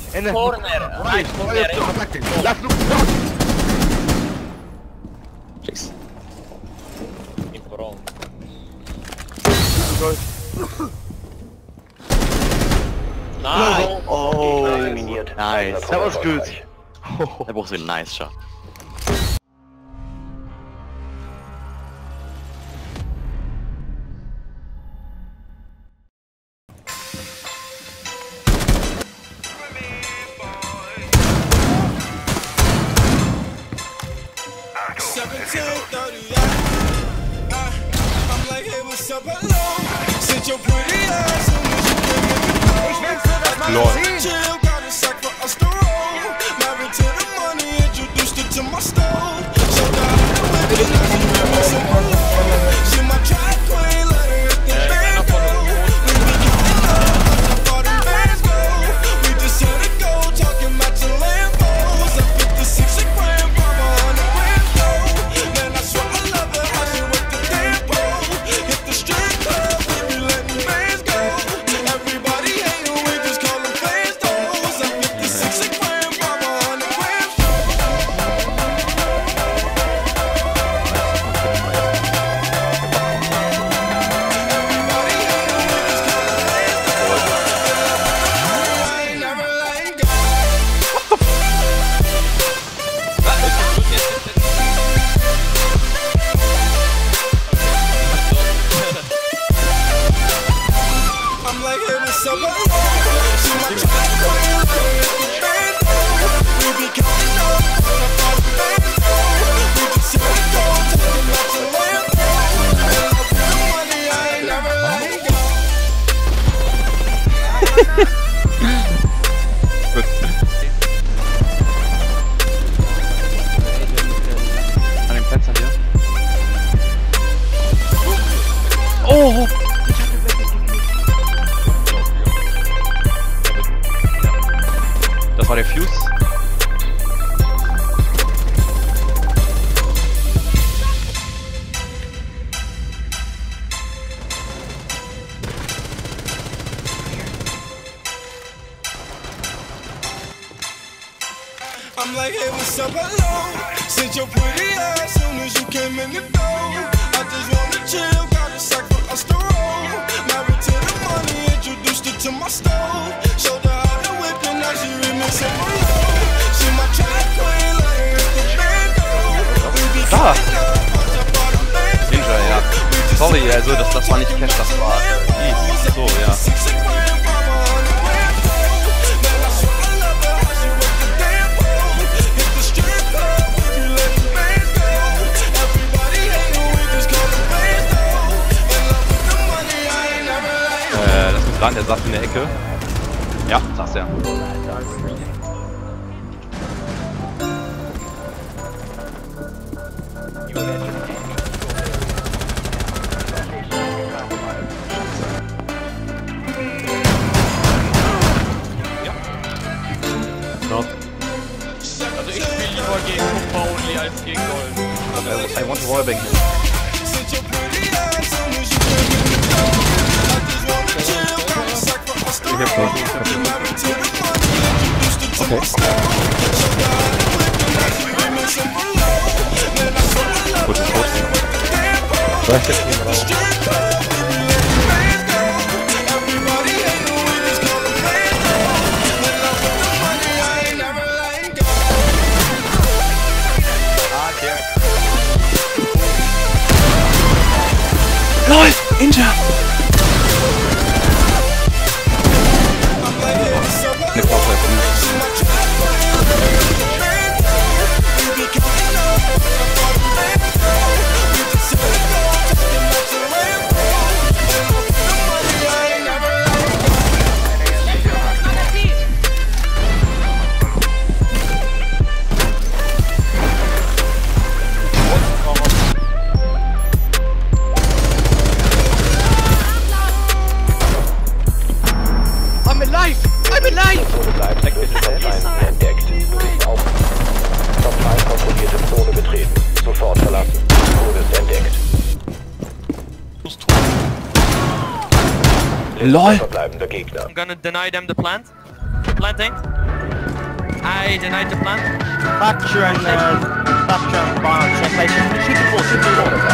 In the corner, right corner. Left look. Jeez. In front. Nice. Oh, Eliminiert. nice. That was good. That was a nice shot. An dem Fenster hier. Oh! Das war der Fuse. I'm like, hey, what's up, hello? Since your pretty ass soon as you came in the door. I just wanna chill, got a sack for us to roll. Married to the money, introduced her to my stove. Showed her how to whip and now she remixing my low. She my track queen, let her hit the bando. We be killing up, watch out for the bands. Ninja, ja. Sorry, also das war nicht Cash, das war die. So, ja. Lass mich ran, der saß in der Ecke. Ja, saß er. Also ich spiele lieber gegen Kupfer only als gegen Gold. I want a Wallbang. Gut, ist gut. Du hast jetzt hier raus. LOL! Ninja! Eine Pause. LOL! Verbleibender Gegner. I'm gonna deny them the plant. Planting. I denied the plan. Thatcher and Bion check. They should be wall.